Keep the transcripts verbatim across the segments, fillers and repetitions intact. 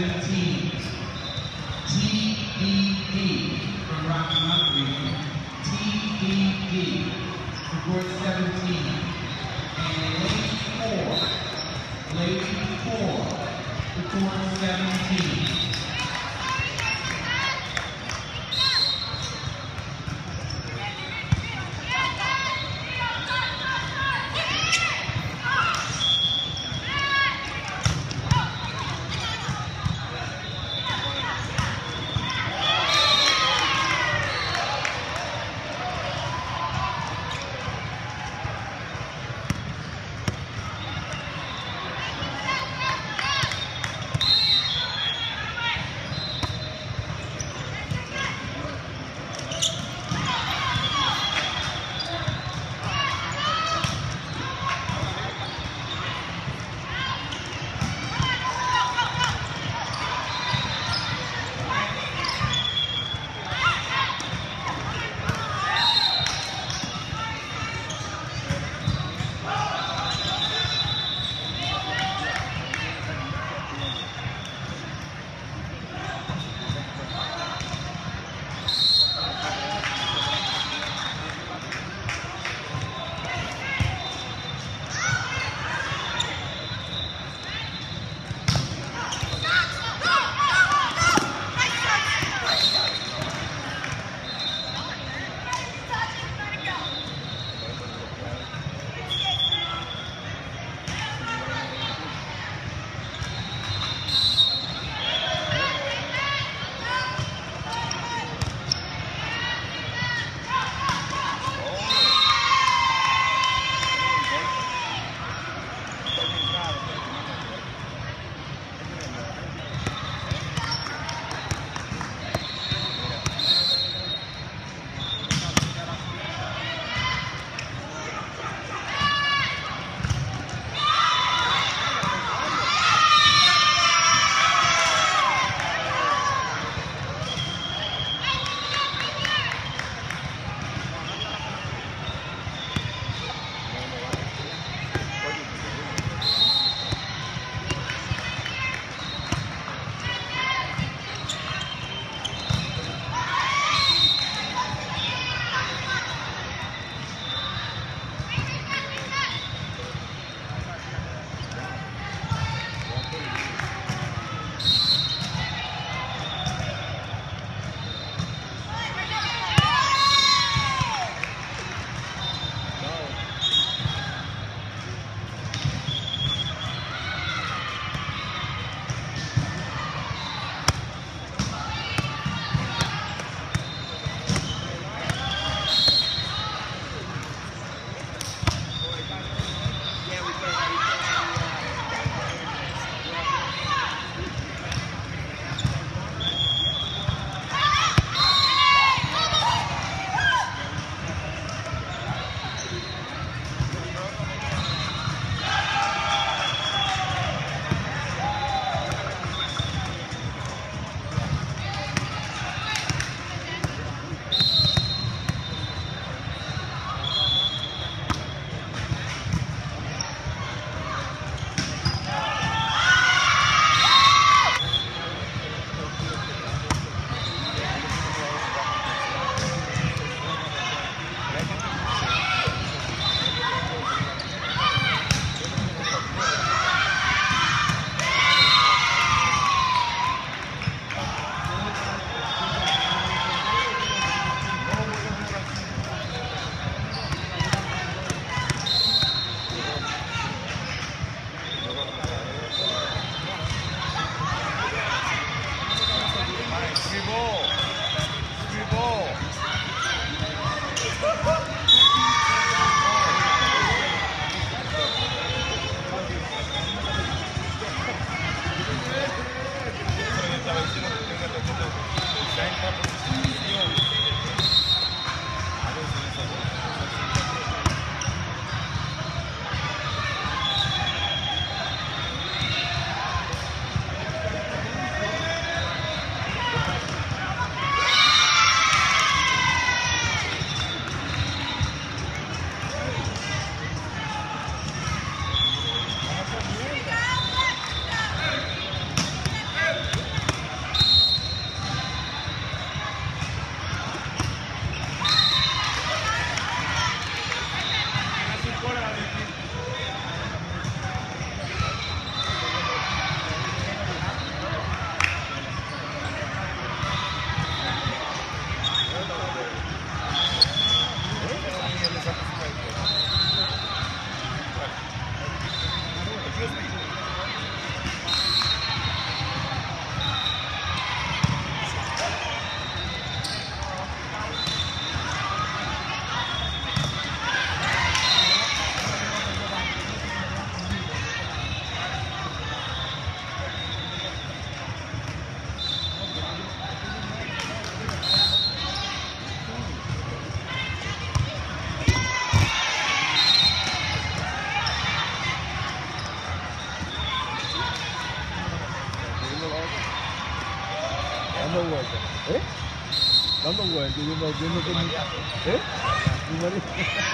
seventeen. T D D from Rocky Mount Region. T D D for court seventeen. And lady four. Lady four for court seventeen. dando vueltas. ¿Eh? Dando vueltas, viendo, viendo cómo... ¿Eh? Mi marido.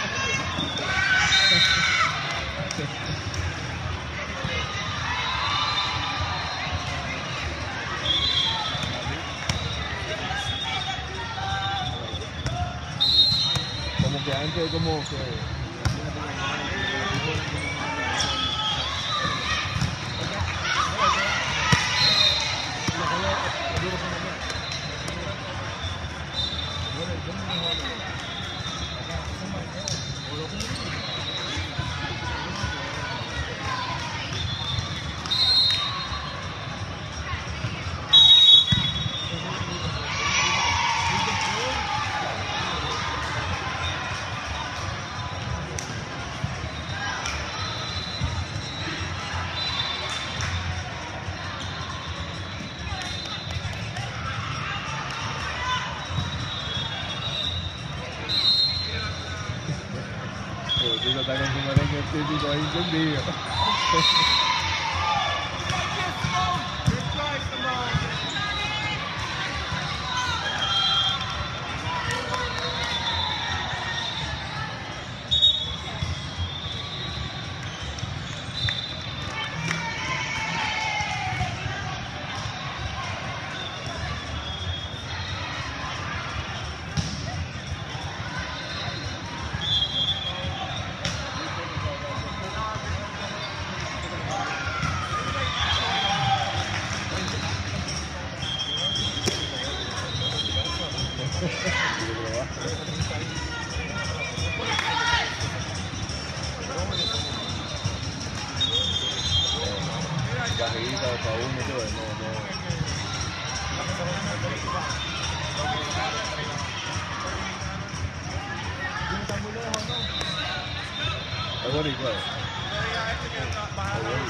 Como que antes, como que... Está con su merengue típico ahí encendido. Bajita para uno, todo, no, no. Es bonito, ¿eh? Es bonito.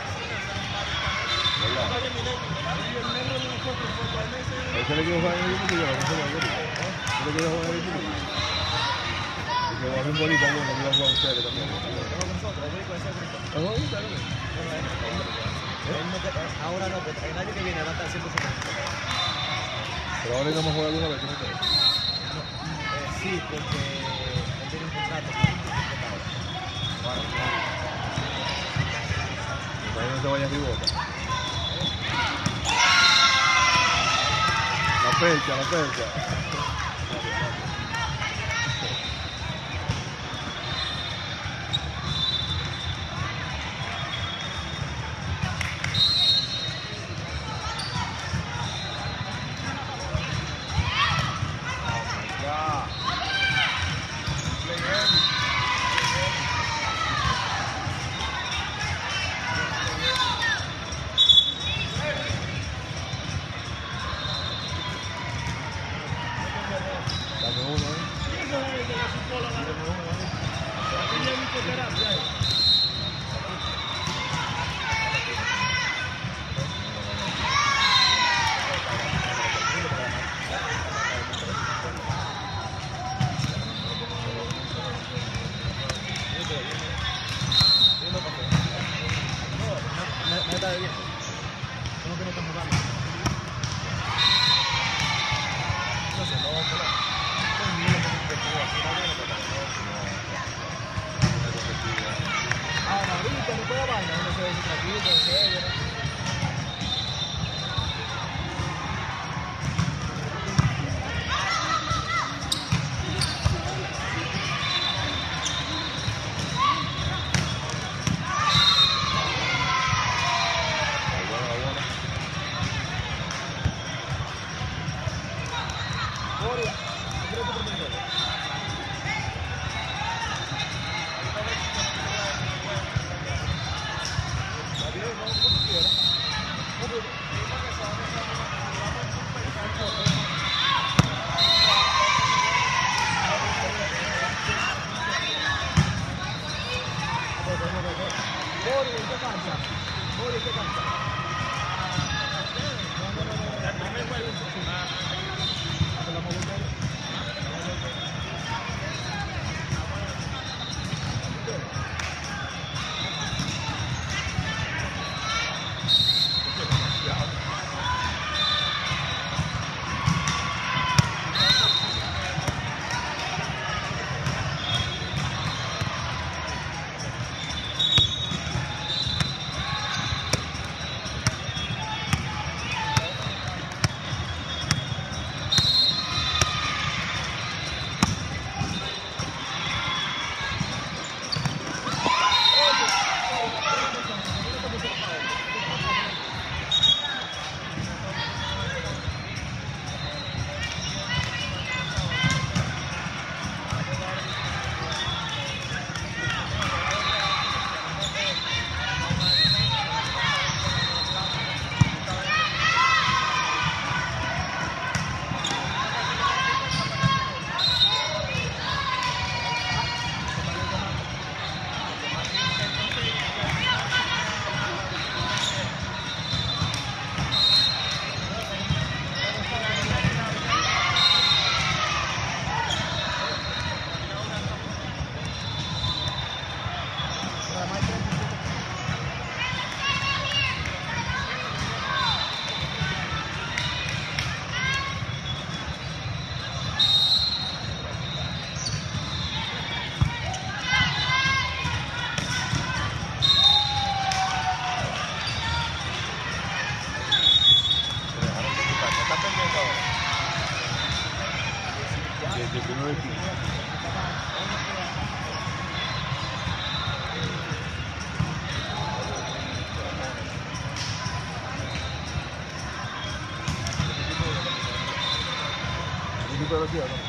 Ese le quiero jugar en el equipo que yo, no sé lo bonito. Ese le quiero jugar en el equipo. Y que va a ser bonito, bueno, que va a jugar ustedes también. ¿Es bonito? Ahora no, pero el año que viene va a estar cien por ciento. Pero ahora íbamos a jugar alguna vez, ¿no? No, eh, sí, porque él tiene un contrato con el Imagínate que se vaya a ribota. La percha, la percha. Dame uno, ¿eh? No está bien. ¿Cómo que no están jugando? No sé, no vamos a hablar. Ahora, ahorita no puede vaina, uno se ve tranquilo, en serio. Gloria, creo que primero. Gloria, ¿qué cansa? Gloria, ¿qué cansa? No, no, no, no. Dame el juego. La movilidad. Está perdiendo ahora. diecinueve quince. ¿Qué velocidad, no?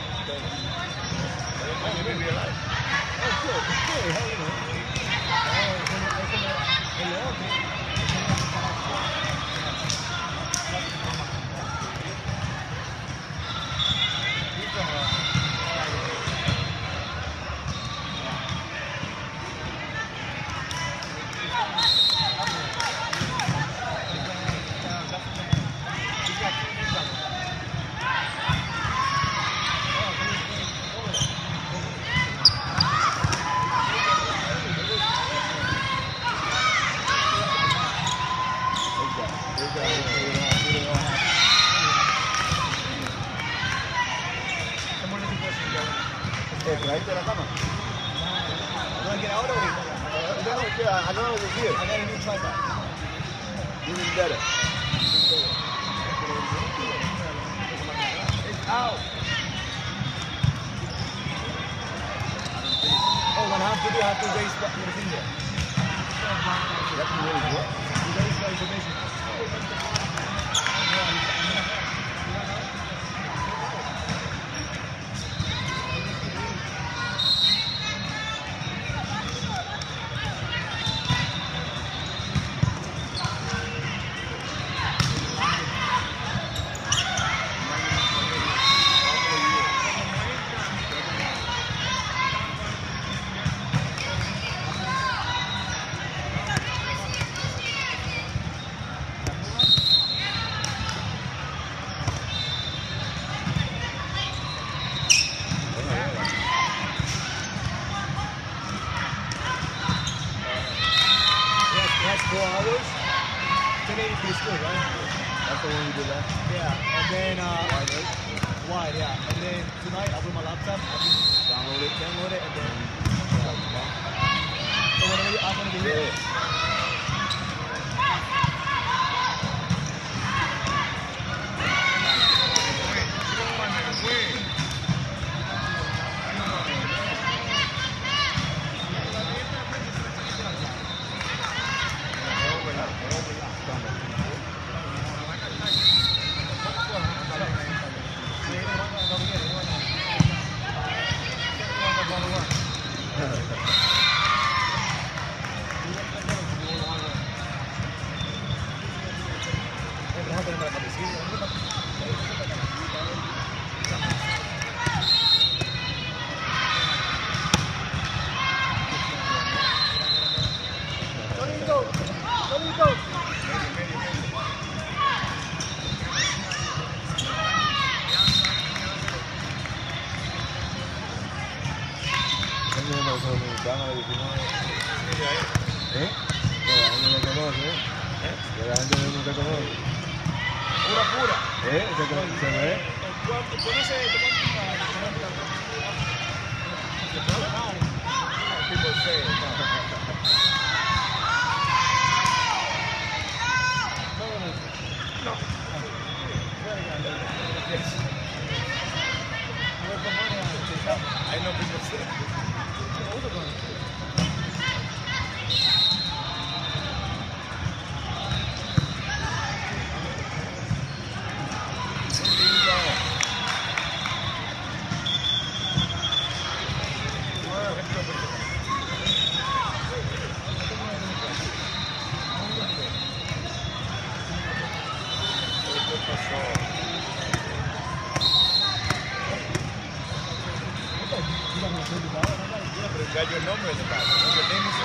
¿Traíste la cama? ¿No hay que ahora o ahorita? I know it was here. I got a new tripod. Even better. It's out. Oh, when I have to do, I have to raise the finger. You have to really what? You raise the information. Four hours, ten eighty is good, right? That's the one we did last. Yeah, and then uh, Wide, right? wide, yeah. And then tonight I'll bring my laptop, I can Download it. download it, and then so whenever you, I'm gonna be here. ¿Eh? La gente no conoce, ¿eh? La gente no te conoce. Pura, pura. ¿Eh? ¿Se, se ve? People say no. I know people say got your number in the back. Your name is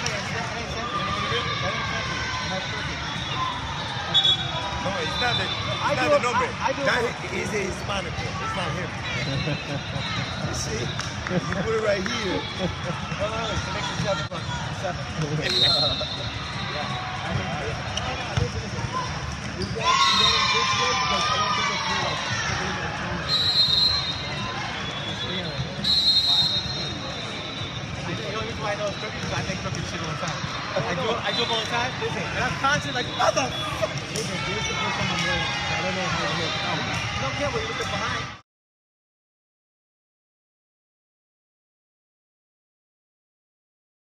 no, it's not the, it's I not do the it, number. I, I do that it. is a Hispanic one. It's not him. You see? You put it right here. No, no, no, it makes it seven. Seven. Yeah. I mean, I, I, I, listen, listen. You got, you got in this way because I don't think it's real. Like, they're going to change it. It's real. I think you only I know it's crooked because I make crooked shit all the time. I do I do them all the time. Listen, and I'm constantly like, mother. Listen, this is the first time I'm wearing it. I don't know how it looks. I don't care what you look behind.